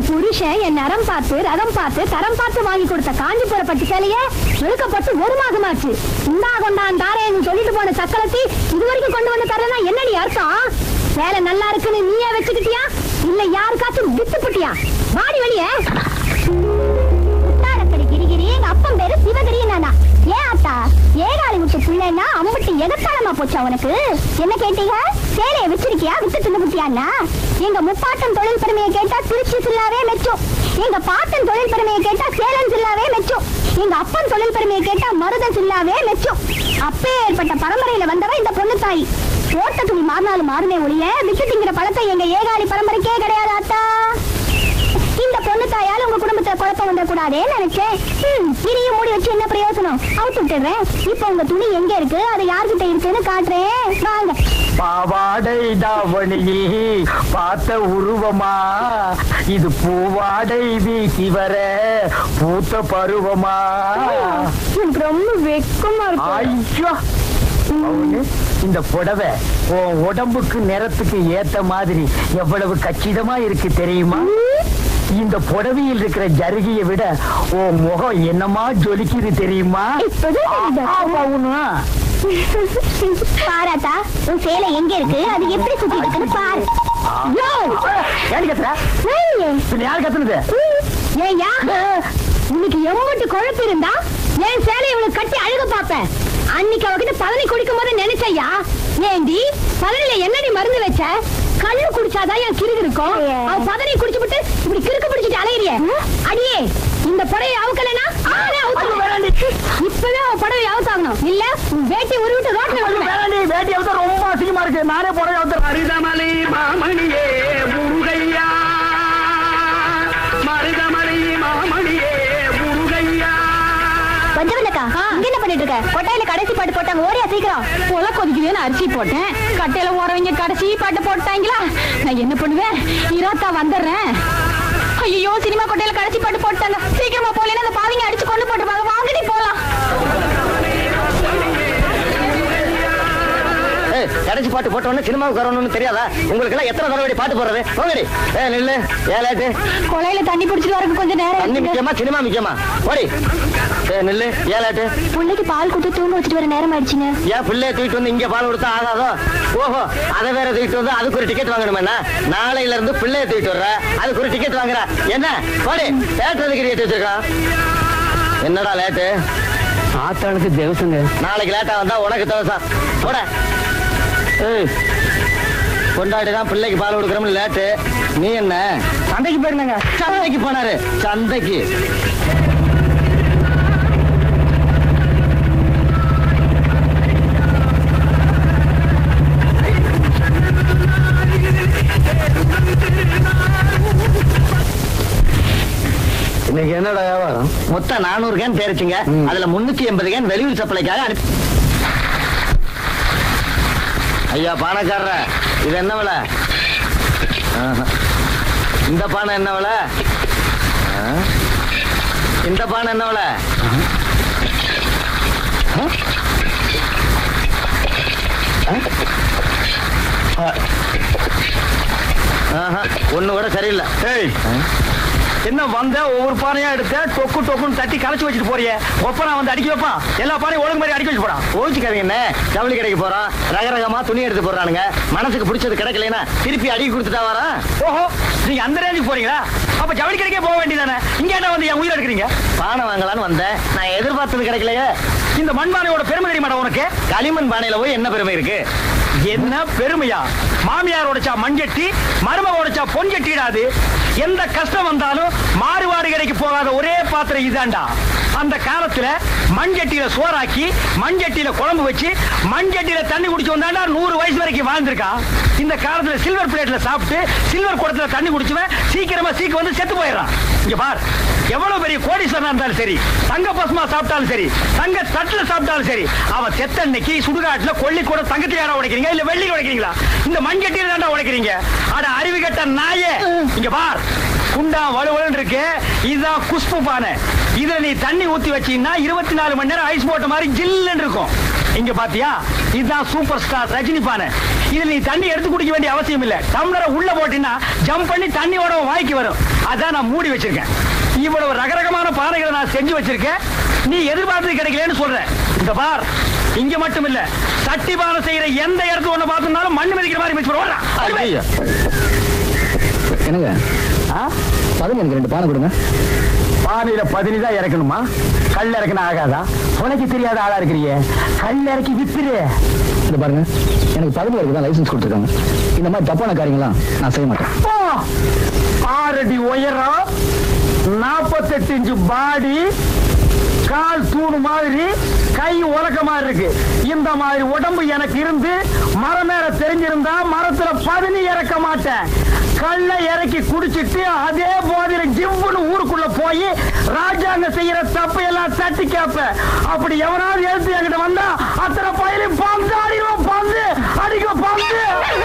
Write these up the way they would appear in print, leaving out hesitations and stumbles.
புருஷன் என் நரம் பார்த்து ரகம் பார்த்து தரம் பார்த்து வாங்கி கொடுத்த காஞ்சிபுர பட்டு சேலையே வெளுக்கப்பட்டு 1 மாதமாச்சு. இந்தா கொண்டான் தாரேன்னு சொல்லிட்டு போன சக்கலத்தி இதுவரைக்கும் கொண்டு வந்து தரனா என்னடி அர்த்தம்? சேலை நல்லா இருக்குன்னு நீயே வச்சுக்கிட்டியா இல்ல யாருக்காச்சும் வித்துப்பட்டியா? வாடி வெளியே. உத்தாரக்கடி கிரிகிரி எங்க அப்பன் பேரு சிவகிரி. நானா ஏன் ஆத்தா ஏகாலி விட்டு பிள்ளைன்னா அம்பட்டு எகத்தாளமா போச்சா உனக்கு? என்ன கேட்டீங்க? சேலையை வச்சிருக்கியா வித்து தின்னுபுட்டியான்னா? எங்க முப்பாட்டன் தொழில் பெருமையை கேட்டா திருச்சி சில்லாவே மெச்சும். எங்க பாட்டன் தொழில் பெருமையை கேட்டா சேலம் சில்லாவே மெச்சும். எங்க அப்பன் தொழில் பெருமையை கேட்டா மருதன் சில்லாவே மெச்சும். அப்பே ஏற்பட்ட பரம்பரையில வந்தவ இந்த பொண்ணு தாய். போட்ட துணி மாறினாலும் மாறுமே ஒழிய விட்டு திங்கிற பழத்தை எங்க ஏகாலி பரம்பரைக்கே கிடையாது ஆத்தா. இந்த பொண்ணு தாயால உங்க குடும்பத்தை குழப்பம் வந்துடக்கூடாதே நினைச்சேன். இனியும் மூடி வச்சு என்ன பிரயோசனம்? அவுத்து விட்டுறேன். இப்ப உங்க துணி எங்க இருக்கு, அது யார்கிட்ட இருக்குன்னு காட்டுறேன் வாங்க. பாவாடை தாவணியில் பார்த்த உருவமா, இது பூவாடை வீசி வர பூத்த பருவமா. எனக்கு ரொம்ப வெக்கமா இருக்கு. ஐயோ இந்த புடவை உன் உடம்புக்கு நிறத்துக்கு ஏத்த மாதிரி எவ்வளவு கச்சிதமா இருக்கு தெரியுமா? இந்த புடவையில் இருக்கிற ஜருகியை விட உன் முகம் என்னமா ஜொலிக்குது தெரியுமா? பாராத்தா உன் சேலை எங்க இருக்கு, அது எப்படி சுத்தி இருக்குன்னு பாரு. யாரு கத்துனது? ஏயா இன்னைக்கு எம்மட்டு குழப்பம் இருந்தா என் சேலை இவனுக்கு கட்டி அழுக பாப்பேன். அன்னைக்கு அவகிட்ட பதனி குடிக்கும் போது நினைச்சையா, ஏண்டி பதனில என்னடி மருந்து வச்ச? கண்ணு குடிச்சாதான் என் கிறுக்கு இருக்கும். அவ பதனி குடிச்சுட்டு இப்படி கிறுக்கு பிடிச்சிட்டு அலையிறிய. அடியே இந்த புடவை அவுக்கலனா இப்பவே அவ புடவை அவுத்தாகணும். இல்ல வேட்டி உருவிட்டு ரோட்ல வருவேன். வேட்டி அவுத்தா ரொம்ப அசிங்கமா இருக்கு. நானே புடவை அவுத்தேன். அரிதமலை மாமணியே முருகையா, மருதமலை மாமணியே முருகையா. பஞ்சவல்லக்கா இங்க என்ன பண்ணிட்டு இருக்க? கொட்டையில கடைசி பாட்டு போட்டாங்க, ஓடியா சீக்கிரம். போல கொதிக்குதுன்னு அரிசி போட்டேன். கட்டையில ஓரவங்க கடைசி பாட்டு போட்டாங்களா? நான் என்ன பண்ணுவேன்? இராத்தா வந்துடுறேன். ஐயோ சினிமா கொட்டையில கடைசி பாட்டு போட்டாங்க. சீக்கிரமா போலேன்னா அந்த பாவிங்க அடிச்சு கொண்டு போட்டுருப்பாங்க. வாங்கடி போலாம். கடைசி பாட்டு போட்டோன்னு சினிமாவுக்கு வரணும்னு தெரியாதா உங்களுக்கு எல்லாம்? எத்தனை தடவை பாட்டு போடுறது? போங்கடி. நில்லு. ஏலாட்டு கொலையில தண்ணி பிடிச்சிட்டு வரக்கு கொஞ்சம் நேரம். தண்ணி முக்கியமா சினிமா முக்கியமா? ஓடி நில்லு. ஏலாட்டு பிள்ளைக்கு பால் கொடுத்து தூங்க வச்சுட்டு வர நேரம் ஆயிடுச்சுங்க. ஏன் பிள்ளைய தூக்கிட்டு வந்து இங்க பால் கொடுத்தா ஆகாதோ? ஓஹோ அதை வேற தூக்கிட்டு வந்து அதுக்கு ஒரு டிக்கெட் வாங்கணும். என்ன நாளையில இருந்து பிள்ளைய தூக்கிட்டு வர்ற, அதுக்கு ஒரு டிக்கெட் வாங்குற. என்ன ஓடி தேட்டருக்கு டிக்கெட் வச்சிருக்கான். என்னடா லேட்டு? ஆத்தாளுக்கு தேவசங்க. நாளைக்கு லேட்டா வந்தா உனக்கு தேவசம். போட கொண்டாடிதான் பிள்ளைக்கு பால் கொடுக்குறோம். லேட்டு நீ என்ன சந்தைக்கு போயிருந்தாங்க? சந்தைக்கு போனாரு. சந்தைக்கு இன்னைக்கு என்னடா வியாபாரம்? மொத்தம் 400 கேன் தேரிச்சுங்க. அதுல 380 கேன் வெளியூர் சப்ளைக்காக அனுப்பி. ஐயா பானைக்காரர, இது என்ன விலை? இந்த பானை என்ன விலை? இந்த பானை என்ன விலை? ஒண்ணு கூட சரியில்லை. என்ன வந்த ஒவ்வொரு பானையா எடுத்த டொக்கு டொக்குன்னு தட்டி கலைச்சு வச்சுட்டு போறிய. ஒப்பனா வந்து அடிக்க வைப்பான். எல்லா பானையும் ஒழுங்கு மாதிரி அடிக்க வச்சு போறான். ஓச்சுக்காதீங்க. ஜவுளி கடைக்கு போறான், ரகரகமா துணி எடுத்து போறானுங்க. மனசுக்கு பிடிச்சது கிடைக்கலன்னா திருப்பி அடிக்க கொடுத்துட்டா வரான். ஓஹோ நீங்க அந்த ரேஞ்சுக்கு போறீங்களா? அப்ப ஜவுளி கடைக்கே போக வேண்டியதானே. இங்க என்ன வந்து என் உயிரை எடுக்கிறீங்க? பானை வாங்கலான்னு வந்தேன். நான் எதிர்பார்த்தது கிடைக்கலையே. இந்த மண்பானையோட பெருமை தெரியுமாடா உனக்கு? களிமண் பானையில போய் என்ன பெருமை இருக்கு? என்ன பெருமையா? மாமியார் உடைச்சா மண்சட்டி, மருமக உடைச்சா பொன்சட்டிடாது. எந்த கஷ்டம் வந்தாலும் மாறுபாடு கடைக்கு போகாத ஒரே பாத்திரம் இதாண்டா. அந்த காலத்துல மண்சட்டியில சோறாக்கி, மண்சட்டியில குழம்பு வச்சு, மண்சட்டியில தண்ணி குடிச்சு வந்தாண்டா 100 வயசு வரைக்கும் வாழ்ந்திருக்கா. இந்த காலத்துல சில்வர் பிளேட்ல சாப்பிட்டு சில்வர் குடத்துல தண்ணி குடிச்சுவன் சீக்கிரமா வந்து செத்து போயிடறான். இங்க பார், எவ்வளவு பெரிய கோடீஸ்வரனா இருந்தாலும் சரி, தங்க பசுமா சாப்பிட்டாலும் சரி, தங்க தட்டுல சாப்பிட்டாலும் சரி, அவன் செத்த அன்னைக்கு சுடுகாட்டுல கொல்லி கூட தங்கத்தை யாரா உடைக்கிறீங்க இல்ல வெள்ளி உடைக்கிறீங்களா? இந்த மண்சட்டியில தாண்டா உடைக்கிறீங்க. அட அறிவு கட்ட நாயே. இங்க பார், குண்டா வலுவலன்னு இருக்கு. இதுதான் குஷ்பு பானை. இதுல நீ தண்ணி ஊத்தி வச்சீங்கன்னா 24 மணி நேரம் ஐஸ் போட்ட மாதிரி ஜில்லுன்னு இருக்கும். இங்க பாத்தியா, இதுதான் சூப்பர் ஸ்டார் ரஜினி பானை. இதுல நீ தண்ணி எடுத்து குடிக்க வேண்டிய அவசியம் இல்ல. டம்ளரை உள்ள போட்டீங்கன்னா ஜம்ப் பண்ணி தண்ணியோட வாய்க்கு வரும். அதான் நான் மூடி வச்சிருக்கேன். இவ்வளவு ரகரகமான பானைகளை நான் செஞ்சு வச்சிருக்கேன். நீ எதிர்பார்த்தது கிடைக்கலன்னு சொல்ற. இந்த பார், இங்க மட்டும் இல்ல, சட்டி பானை செய்யற எந்த இடத்துல ஒண்ணு பார்த்திருந்தாலும் மண்ணு மிதிக்கிற மாதிரி மிதிச்சு போடுறா. என்னங்க பதினி எனக்கு 2 பானை கொடுங்க. பானையில 10 தான் இறக்கணுமா? கல் இறக்கணும் ஆகாதா? உனக்கு தெரியாத ஆளா இருக்கிறீங்க. கல் இறக்கி வித்துரு. இது பாருங்க, எனக்கு 10 பேருக்கு தான் லைசன்ஸ் கொடுத்துருக்காங்க. இந்த மாதிரி தப்பான காரியங்களாம் நான் செய்ய மாட்டேன். 6 அடி உயரம், 48 இன்ச்சு பாடி, கால் தூணு மாதிரி, கை உலக்க மாதிரி இருக்கு. இந்த மாதிரி உடம்பு எனக்கு இருந்து மரமேற தெரிஞ்சிருந்தா மரத்துல 10 இறக்க மாட்டேன். கல்ல இறக்கி குடிச்சிட்டு அதே போதில ஜிம்முன்னு ஊருக்குள்ள போய் ராஜாங்க செய்யற தப்பை எல்லாம் தட்டி கேப்ப. அப்படி எவனாவது எழுத்து என்கிட்ட வந்தா அத்தனை பயிலையும் பந்து அடிக்கும், பந்து அடிக்கும், பந்து.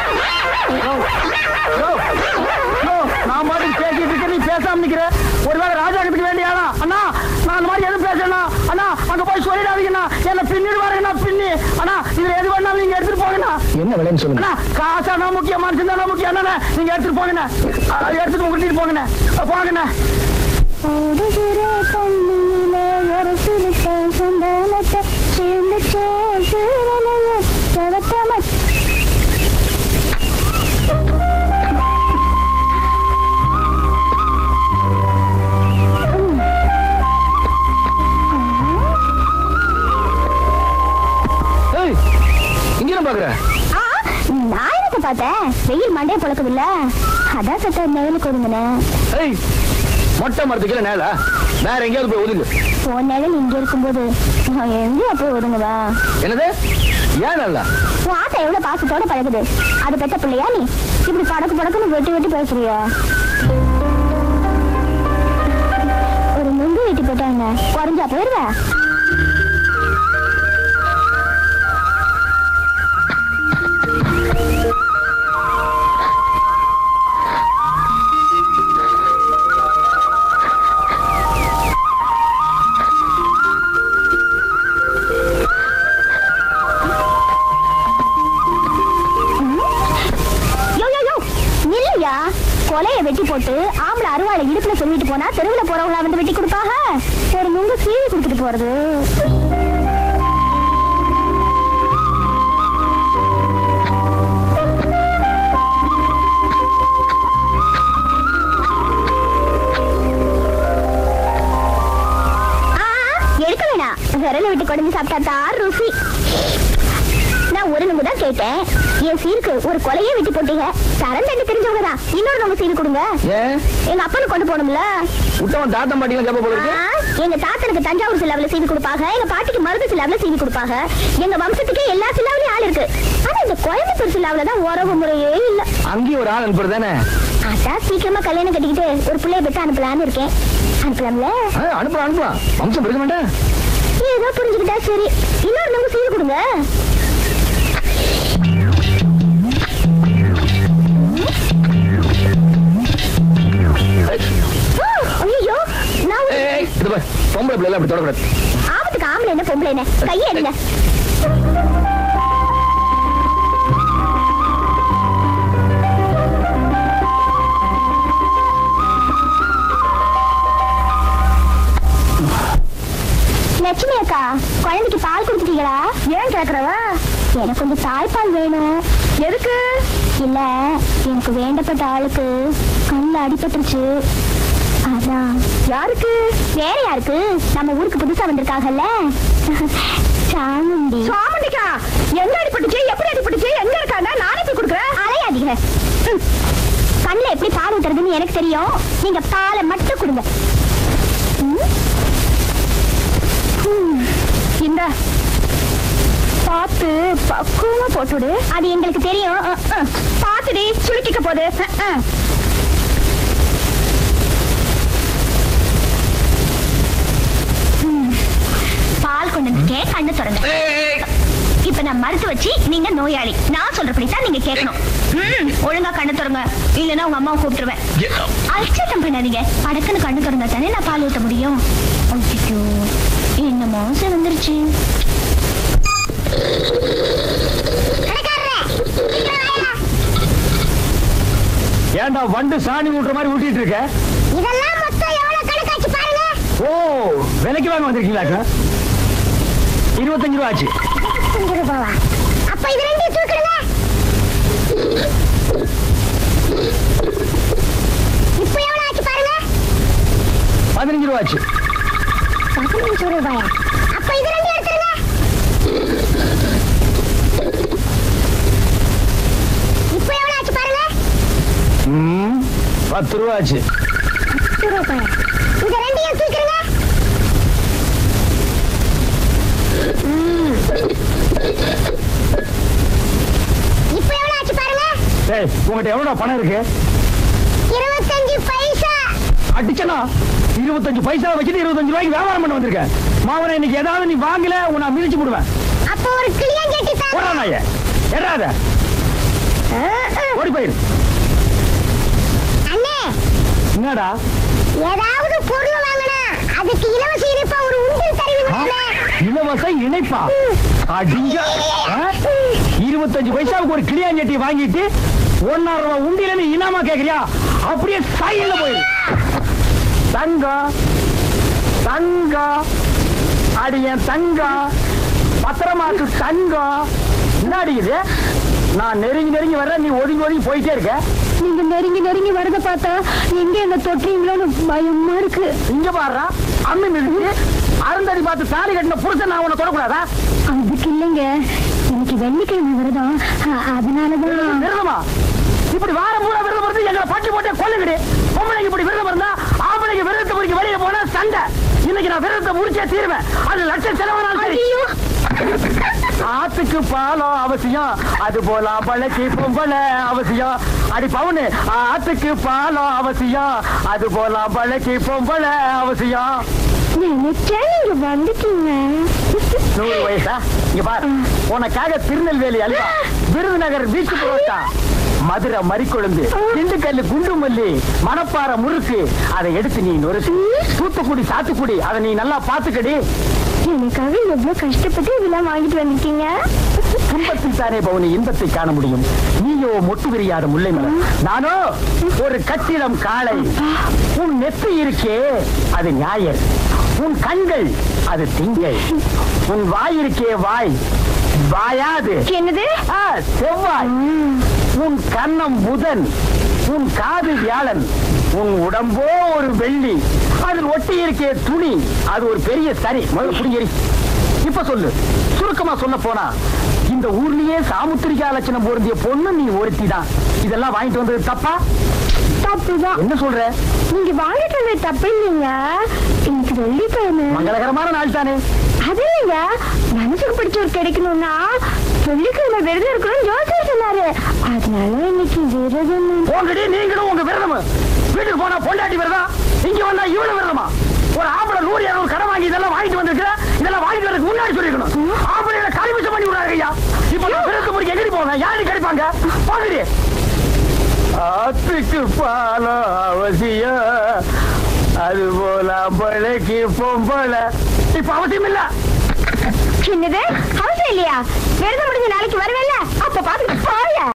நான் மாதிரி பேசிட்டு இருக்க, நீ பேசாம நிக்கிற. ஒருவேளை ராஜாங்கத்துக்கு வேண்டியானா? அண்ணா, நான் அந்த மாதிரி எதுவும் பேசணும் அண்ணா. அங்க போய் சொல்லிடாதீங்கண்ணா, என்ன பின்னிடுவாருங்கண்ணா. பின்னி அண்ணா, இதுல எது வேணாலும் நீங்க எடுத்துட்டு போங்கண்ணா. என்ன விலைன்னு சொல்லுங்க. காசானா முக்கியம், மனுஷன் முக்கியம். அண்ணா, நீங்க எடுத்துட்டு போங்கண்ணா. எடுத்துட்டு உங்கள்கிட்ட போங்கண்ணா. போங்கண்ணா. நான் எனக்கு பார்த்தேன், வெயில் மண்டையை பொழக்கவில்ல, அதான் சட்ட நிழலுக்கு ஒதுங்கினேன். மொட்டை மரத்துக்கு நேலா வேற எங்கேயாவது போய் ஒதுங்கு. உன் நிழல் இங்க இருக்கும்போது நான் எங்கேயா போய் ஒதுங்குவா? என்னது? ஏன் நல்லா உன் ஆட்டை எவ்வளவு பாசத்தோட பழகுது. அது பெத்த பிள்ளையா நீ? இப்படி படக்கு படக்குன்னு வெட்டி வெட்டி பேசுறியா? ஒரு நுங்கு வெட்டி போட்டாங்க, குறைஞ்சா போயிருவ. கொலையை வெட்டி போட்டு ஆம்பளை அருவாளை இடுப்புல சொல்லிட்டு போனா தெருவில் போறவங்களா வந்து வெட்டி கொடுப்பாங்க. ஒரு நுங்கு சீவி கொடுத்துட்டு போறது. எடுக்க வேணாம், விரல விட்டு கொடைஞ்சு சாப்பிட்டா தான் ருசி. நான் ஒரு நுங்கு தான் கேட்டேன். என் சீருக்கு ஒரு கொலையே வெட்டி போட்டீங்க. தரம் தண்ணி தெரிஞ்சவங்க தான். இன்னொரு நுங்கு சீரு கொடுங்க. எங்க அப்பனுக்கு கொண்டு போகணும்ல. தாத்தா பாட்டிலாம் கேப்ப போல இருக்கு. எங்க தாத்தனுக்கு தஞ்சாவூர் சிலாவில சீவி கொடுப்பாங்க. எங்க பாட்டிக்கு மருது சிலாவில சீவி கொடுப்பாங்க. எங்க வம்சத்துக்கு எல்லா சிலாவிலையும் ஆள் இருக்கு. ஆனா இந்த கோயம்புத்தூர் சிலாவில தான் உறவு முறையே இல்ல. அங்கேயும் ஒரு ஆள் அனுப்புறது தானே. அதான் சீக்கிரமா கல்யாணம் கட்டிக்கிட்டு ஒரு பிள்ளைய பெற்று அனுப்பலான்னு இருக்கேன். அனுப்பலாம்ல? அனுப்பலாம். வம்சம் பெருக்க மாட்டேன். ஏதோ புரிஞ்சுக்கிட்டா சரி. இன்னொரு நுங்கு சீவி கொடுங்க. ஐயோ, நான் பொம்பளை பிள்ளை அப்படி தொடக்கூடாது. ஆபத்துக்கு ஆம்பளை என்ன பொம்பளை என்ன? கையை எடுங்க. லட்சுமி அக்கா, குழந்தைக்கு பால் கொடுத்துட்டீங்களா? ஏன் கேக்குறவா? எனக்கு கொஞ்சம் தாய்ப்பால் வேணும். எதுக்கு? இல்ல, எனக்கு வேண்டப்பட்ட ஆளுக்கு கண்ணில் அடிபட்டுருச்சு. அதான். யாருக்கு? வேற யாருக்கு? நம்ம ஊருக்கு புதுசா வந்திருக்காங்கல்ல, சாமுண்டி. சாமுண்டிக்கா? எங்க அடிபட்டுச்சு? எப்படி அடிபட்டுச்சு? எங்க இருக்காங்க? நானே போய் கொடுக்குறேன். அலையாதீங்க. கண்ணில் எப்படி பால் ஊத்துறதுன்னு எனக்கு தெரியும். நீங்க பாலை மட்டும் கொடுங்க. இந்த பார்த்து பக்குவமா போட்டுடு. அது எங்களுக்கு தெரியும். பார்த்துடி, சுருக்கிக்க போது. பால் கொண்டு வந்துட்டேன், கண்ணு திறங்க. இப்ப நான் மறுத்து வச்சு நீங்க நோயாளி. நான் சொல்றபடிதான் நீங்க கேட்கணும். ஒழுங்கா கண்ணு திறங்க, இல்லைன்னா உங்க அம்மாவை கூப்பிட்டுருவேன். அல்சட்டம் பண்ணாதீங்க. அடக்குன்னு கண்ணு திறந்தா தானே நான் பால் ஊத்த முடியும். ஐயோ, என்ன மாசம் வந்துருச்சு. ஏண்டா வண்டு சாணி ஊட்டுற மாதிரி ஊட்டிட்டு இருக்க? இதெல்லாம் மொத்தம் எவ்வளவு கணக்காச்சு பாருங்க. ஓ, விலைக்கு வாங்க வந்திருக்கீங்களா? 25 ரூபா ஆச்சு. 25 ரூபாவா? அப்ப இது ரெண்டையும் தூக்குடுங்க. இப்போ எவ்வளவு ஆச்சு பாருங்க. 15 ரூபா ஆச்சு. 15 ரூபாயா? அப்ப இது ரெண்டையும் எடுத்துருங்க. இப்போ எவ்வளவு ஆச்சு பாருங்க. 10 ரூபா ஆச்சு. 10 ரூபாயா? இது ரெண்டையும் தூக்குடுங்க. இப்போ எவ்வளவு ஆச்சு பாருங்க. ஏய், உங்ககிட்ட எவ்வளவு பணம் இருக்கு? 25 பைசா. அடிச்சனா 25 பைசா வச்சுட்டு 25 ரூபாய்க்கு வியாபாரம் பண்ண வந்திருக்கேன். மாவன இன்னைக்கு ஏதாவது நீ வாங்கல உன்னை மிதிச்சு போடுவேன். அப்ப ஒரு கிளியங்கேட்டி தான். போடா நாயே. எறாத. ஓடி போயிரு. அண்ணே. என்னடா? ஏதாவது பொருள் வாங்கினா அதுக்கு இலவச இணைப்பா ஒரு உண்டியல் தருவீங்களா? இலவச இணைப்பா? அடிங்க. 25 பைசாவுக்கு ஒரு கிளியாஞ்சட்டி வாங்கிட்டு 1.5 ரூபாய் உண்டியில இனாமா கேக்குறியா? அப்படியே சைடுல போயிரு. தங்கம் தங்கம் அடிய தங்கம் பத்திரமாக்கு தங்கம். என்ன அடிக்குது? நான் நெருங்கி வர்ற, நீ ஒதுங்கி போயிட்டே இருக்க. நீங்க நெருங்கி வரத பார்த்தா எங்க என்ன தொட்டுறீங்களோன்னு பயமா இருக்கு. இங்க பாடுறா, அம்மி மிதிச்சு அருந்ததி பார்த்து தாலி கட்டின புருஷன் நான் உன்னை தொடக்கூடாதா? அதுக்கு இல்லைங்க, இன்னைக்கு வெள்ளிக்கிழமை விரதம், அதனாலதான். விரதமா? இப்படி வாரம் பூரா விரதம் இருந்து எங்களை பட்டி போட்டே கொல்லுங்கடி. பொம்பளைக்கு இப்படி விரதம் இருந்தா ஆம்பளைக்கு விரதத்தை முடிக்க வெளியே போனா சண்டை. இன்னைக்கு நான் விரதத்தை முடிச்சே தீருவேன். அது லட்சம் செலவானாலும் ஆத்துக்கு பாலம் அவசியம், அது போல பழக்கி பொம்பளை அவசியம். அடி பவுனு, ஆத்துக்கு பாலம் அவசியம், அது போல பழக்கி பொம்பளை அவசியம். நீங்க வந்துட்டீங்க. 100 வயசா? இங்க பாரு, உனக்காக திருநெல்வேலி அல்வா, விருதுநகர் பீச் புரோட்டா, மதுரை மறிக்கொழுந்து, திண்டுக்கல்லு குண்டு மல்லி, மணப்பாறை முறுக்கு, அதை எடுத்து நீ நொறுக்கு. தூத்துக்குடி சாத்துக்குடி, அதை நீ நல்லா பாத்துக்கடி. எனக்காக எவ்வளவு கஷ்டப்பட்டு இதெல்லாம் வாங்கிட்டு வந்துட்டீங்க. துன்பத்தில் தானே பவுனி இன்பத்தை காண முடியும். நீயோ மொட்டு விரியாத முல்லை மலர், நானோ ஒரு கட்டிடம் காளை. உன் நெத்தி இருக்கே அது ஞாயிறு, உன் கண்கள் அது திங்கள், உன் வாய் இருக்கே வாய் வாயாது. என்னது? செவ்வாய். உன் கன்னம் புதன், உன் காது வியாழன், உன் உடம்போ ஒரு வெள்ளி, அதில் ஒட்டி இருக்கே துணி அது ஒரு பெரிய சரி. முதல்ல புடிங்கரி. இப்ப சொல்லு, சுருக்கமா சொல்ல போனா இந்த ஊர்லயே சாமுத்திரிகா லட்சணம் பொருந்திய பொண்ணு நீ ஒருத்தி தான். இதெல்லாம் வாங்கிட்டு வந்தது தப்பா? தப்புதான். என்ன சொல்ற? நீங்க வாங்கிட்டு வந்தது தப்பு இல்லைங்க. இன்னைக்கு வெள்ளிக்கிழமை, மங்களகரமான நாள் தானே. அது இல்லைங்க, மனசுக்கு பிடிச்சவர் கிடைக்கணும்னா வெள்ளிக்கிழமை விரதம் இருக்கணும்னு ஜோசியர் சொன்னாரு. அதனால இன்னைக்கு விரதம். உங்கடி நீங்களும் உங்க விரதம். வீட்டுக்கு போனா பொண்டாட்டி விரதம், இங்க வந்தா இவனு விரதமா? ஒரு ஆம்பளை 100-200 கடன் வாங்கி இதெல்லாம் வாங்கிட்டு வந்திருக்க. இதெல்லாம் வாங்கிட்டு வரதுக்கு முன்னாடி சொல்லிருக்கணும். ஆம்பளைகளை கல்விசம் பண்ணி விடுறாங்க ஐயா. இப்ப நான் விரதம் முடிக்க எங்கடி போவேன்? யாரு கிடைப்பாங்க? போகடி. ஆத்துக்கு பாலம் அவசியம், அது போல பழைக்கு பொம்பளை இப்ப அவசியம் இல்ல. என்னது அவசியம் இல்லையா? விரதம் முடிஞ்ச நாளைக்கு வருவேல்ல, அப்ப பாத்துட்டு போய.